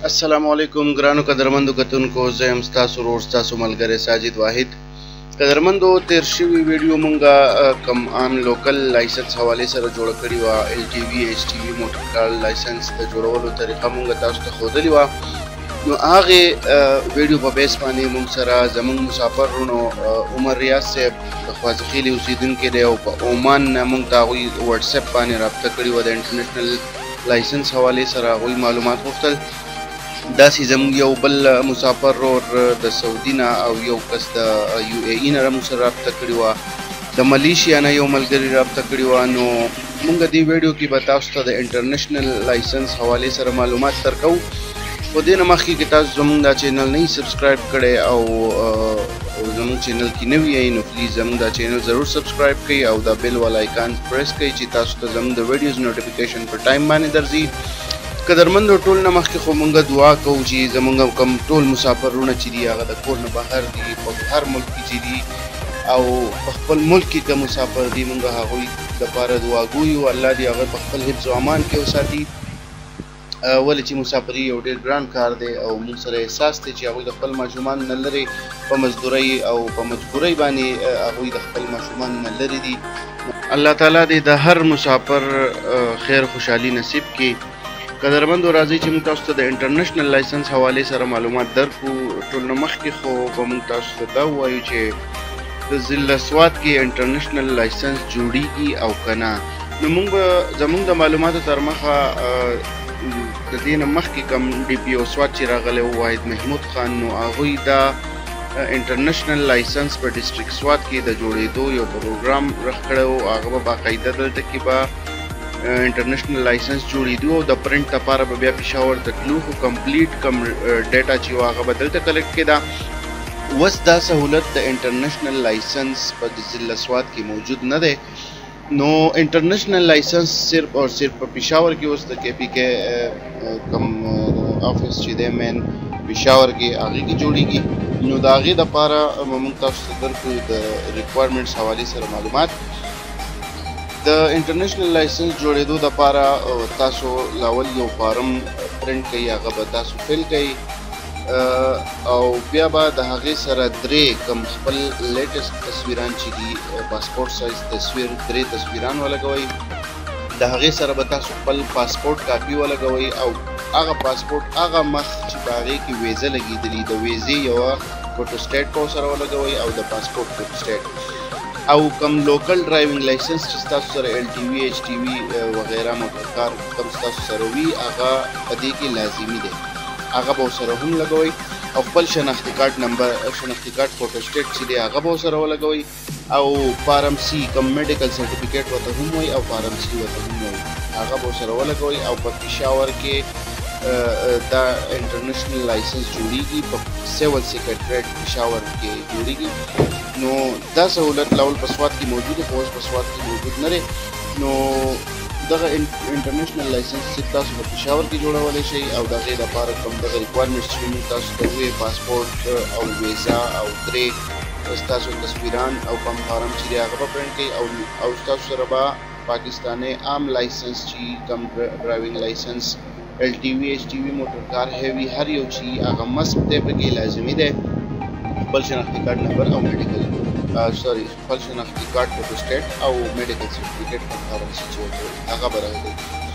السلام علیکم ګرانو قدرمندو کتونکو زه یم ستاسو ورور ستاسو ملګری ساجد واحد. قدرمندو تیر شوی ویډیو مونږه کم عام لوکل لایسنس حواله سره جوړ کړی و. LTV HTV موټر کار لایسنس د جوړولو طریقه مونږ تاسو ته ښودلې و. نو هغه ویډیو په بیس باندې مونږ سره زمونږ مسافر رونو عمر ریاض صاحب د خوازخیلي اوسیدونکي دی او په عمان نه مونږ ته هغوی وټس اپ باندې رابطه کړې وه د انټرنیشنل لایسنس حوالې سره هغوی معلومات غوښتل. داسې زموږ یو بل مسافر ورور د سعودي نه او یو کس د UAE نه موږ سره رابطه کړې وه، د ملیشیا نه یو ملګري رابطه کړې وه. نو موږ دې ویډیو کې به تاسو ته د انټرنیشنل لایسنس حوالې سره معلومات درکوو. خو دې نه مخکې که تاسو زموږ دا چینل نه سبسکرایب کړی او زموږ چینل کې نوي یئ نو پلیز زموږ دا چینل ضرور سبسکرایب کړئ او دا بیل والا آیکان پریس کړئ چې تاسو ته زموږ د ویډیوز نوټیفیکیشن په ټایم باندې درځي. قدرمندو ټول نه مخکې خو مونږ دعا کوو چې زمونږ کوم ټول مسافرونه چې دي هغه د کور نه بهر دي، په هر ملک کې چې دي او په خپل ملک کې که مسافر دي مونږ هغوی دپاره دعا ګویو الله دې هغه په خپل حفظ و امان کې وساتي. ولې چې مسافري یو ډېر ګران کار دی او موږ سره احساس دی چې هغوی د خپل ماشومان نه لرې په مزدورۍ او په مجبورۍ باندې هغوی د خپل ماشومان نه لرې دي. الله تعالی دې د هر مسافر خیر خوشحالي نصیب کړي. قدرمندو راځئ چې موږ تاسو ته د انټرنیشنل لایسنس حوالې سره معلومات درکړو. ټول نه مخکې خو به موږ تاسو ته دا ووایو چې د ضلع سوات کې انټرنیشنل لایسنس جوړیږي او که نه. نو موږ به زموږ د معلوماتو تر مخه د دې نه مخکې کوم DPO سوات چې راغلی و واحد محمود خان، نو هغوی دا انټرنیشنل لایسنس په ډسټرکټ سوات کې د جوړېدو یو پروګرام رخ کړی و. هغه به باقاعده دلته کې به انټرنیشنل لایسنس جوړېدو او د پرنټ لپاره به بیا پېښور ته تلو، خو کمپلیټ کم ډیټا چې وه هغه به دلته کلیکټ کېده. اوس دا سهولت د انټرنیشنل لایسنس په ضلع سوات کې موجود نه دی. نو انټرنیشنل لایسنس صرف او صرف په پېښور کې اوس د KPK کم افس چې دی مین پېښور کې هغې کې جوړېږي. نو د هغې دپاره موږ تاسو ته درکړو د ریکوایرمنټس حوالې سره معلومات. د انټرنیشنل لایسنس جوړېدو دپاره تاسو لاول یو فارم پرنټ کوئ، هغه به تاسو فل کوئ او بیا به د هغې سره درې کم خپل لیټسټ تصویران چې دي پاسپورټ سایز تصویر 3 تصویران ولګوئ. د هغې سره به تاسو خپل پاسپورټ کاپي ولګوئ او هغه پاسپورټ هغه مخ چې په هغې کې ویزه لګېدلي د ویزې یوه فوټوسټیټ په سره ولګوئ او د پاسپورټ فوټوسټیټ او کم لوکل ډرایوینګ لایسنس چې تاسو سره LTV HTV وغیره موټر کار کم تاسو سره وي هغه په دې کې لازمي دی، هغه به ورسره هم لګوئ او خپل شناختي کارت نمبر شناختي کارت فوټوسټیټ چې دی هغه به ورسره ولګوئ او فارم C کم میډیکل سرټیفیکیټ ورته هم وایي او فارم C ورته هم وایي هغه به ورسره ولګوئ او په پېښور کې دا انټرنیشنل لایسنس جوړېږي په سیول سیکرټریټ پېښور کې جوړېږي. نو دا سهولت لاول په سوات کې موجود دی خو اوس په سوات کې موجود نه دی. نو دغه انټرنیشنل لایسنس چې تاسو په پېښور کې جوړولی شئ او د هغې دپاره کوم دغه ریکوایرمنټس چې موږ تاسو ته ووایو پاسپورټ او ویزا او درې ستاسو تصویران او کوم فارم چې دی هغه به پرنټ کوئ او ستاسو سره به پاکستاني عام لایسنس چې کوم ډرایوینګ لایسنس LTV HTV موټر کار هیوي هر یو چې هغه مسک دی پکې لازمي دی. خپل شناختي کارت نمبر او میډیکل خپل شناختي کارت فوټوسټیټ او میډیکل سرټیفیکیټ په فارم C چې هغه به راغلی.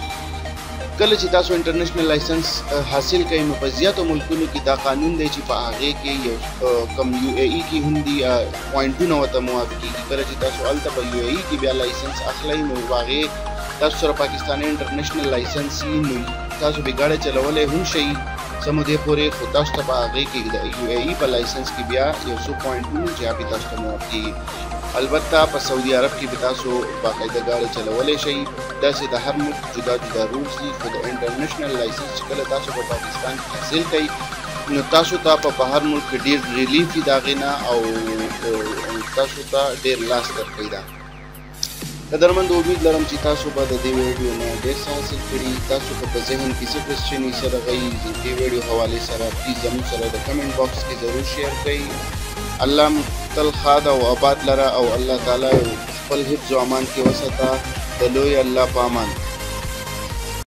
کله چې تاسو انټرنیشنل لایسنس حاصل کوئ نو په زیاتو ملکونو کې دا قانون دی چې په هغې کې یو کم UAE کې هم دي پوینټونه ورته موافقېږي. کله چې تاسو هلته په UAE کې بیا لایسنس اخلئ نو هغې تاسو سره پاکستاني انټرنیشنل لایسنس وي نو تاسو بې ګاډی چلولی هم شئ څه مودې پورې، خو تاسو ته په هغې کې د UAE په لایسنس کې بیا یو څو پوینټونه چې هغې تاسو ته موافقېږي. البته په سعودي عرب کې به تاسو باقاعده ګاډی چلولی شئ. داسې د هر ملک جدا جدا رولز دي، خو د انټرنیشنل لایسنس چې کله تاسو په پاکستان کې حاصل کوئ نو تاسو ته په هر ملک کې ډېر ریلیف وي د هغې نه او تاسو ته ډېر لاس درکوي. دا قدرمندو امید لرم چې تاسو به د دې ویډیو نه ډېر څه حاصل کړي. تاسو به په ذهن کې څه کوېسچنې سره غوي دې ویډیو حوالې سره پلیز زموږ سره د کمنټ باکس کې ضرور شیر کړئ. الله مو تل ښاد او آباد لره او الله تعالی خپل حفظ و امان کې وساته. د لوی الله په امان.